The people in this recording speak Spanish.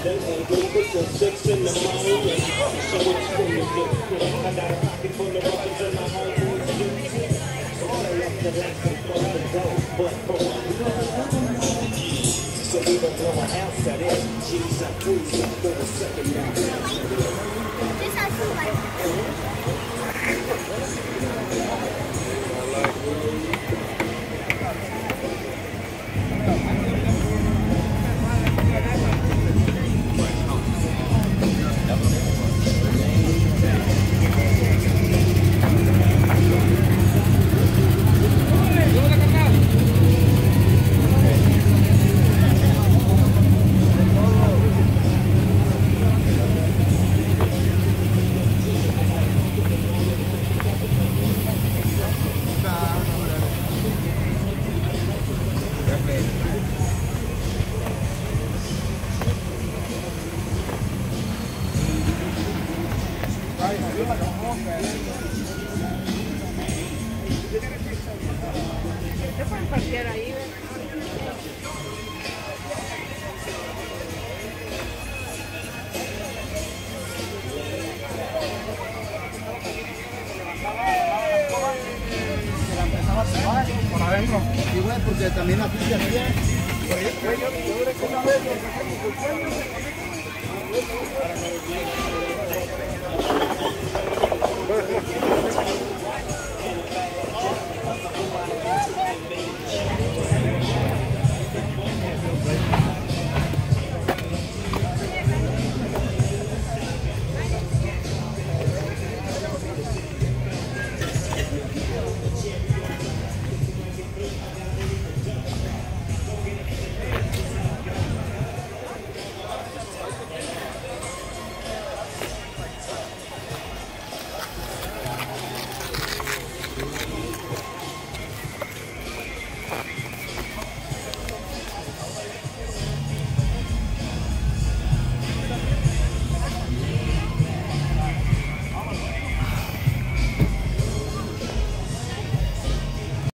So we don't blow an ounce of this. G's up, cruising for the second now. This has to like. ¿Qué pueden parquear ahí? Por adentro. Y bueno, porque también así se hacía. Yo duré con una vez, lo